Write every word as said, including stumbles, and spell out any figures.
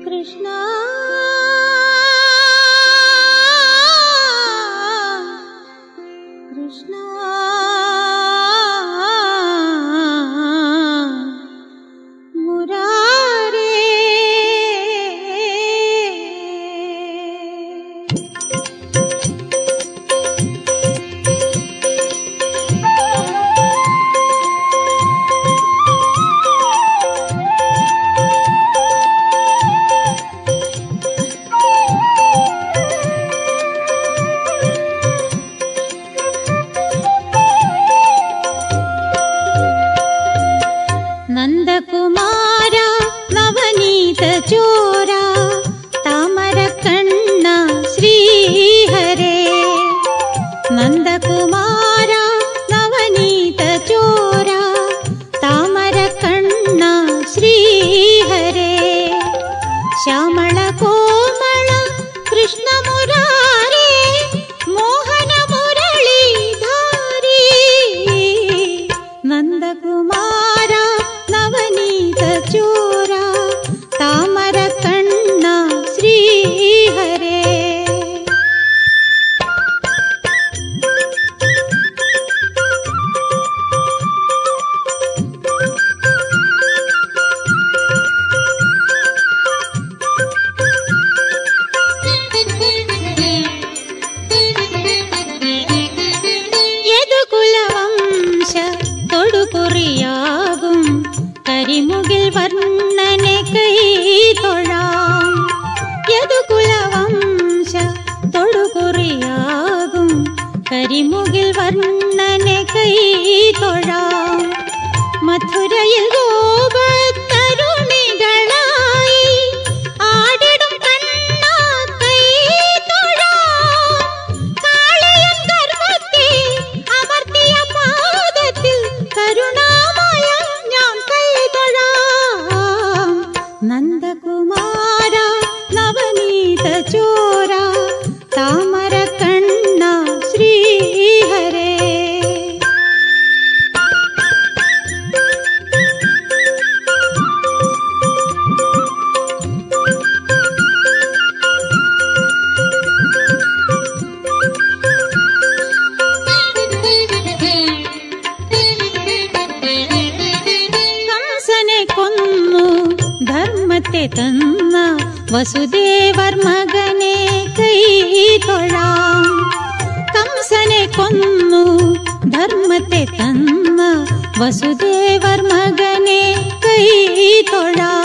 കൃഷ്ണ കൃഷ്ണ മുരാരേ. നന്ദകുമാര നവനീത ചോര താമരക്കണ്ണ ശ്രീഹരേ. നന്ദകുമാര നവനീത ചോര താമരക്കണ്ണ ശ്രീഹരേ. ശ്യാമള കോമള കൃഷ്ണമുരാരേ മോഹന മുരളീധാരീ. നന്ദകുമാര നവനീത ചോര താമരക്കണ്ണ ശ്രീഹരേ. യദുകുലവംശ തൊടുകുറിയാകും കരിമുകിൽ വർണ്ണനെ കൈ തൊഴാം. യദുകുലവംശ തൊടുകുറിയാകും കരിമുകിൽ വർണ്ണനെ കൈ തൊഴാം. മധുരയിൽ ഗോപതരുണികളായി ആടിടും കണ്ണ കൈ തൊഴാം. കാളിയൻ ഗർഭത്തെ അമർത്തിയ പാദത്തിൽ കരുണാമയ ഞാൻ കൈ തൊഴാം. നന്ദകുമാര നവനീത ചോര താമരക്കണ്ണ ശ്രീഹരേ. കംസനെ കൊന്നു ധർമ്മത്തെ തന്ന വസുദേവർ മകനെ കൈ തൊഴാം. കംസനെ കൊന്നു ധർമ്മത്തെ തന്ന വസുദേവർ മകനെ കൈ തൊഴാം.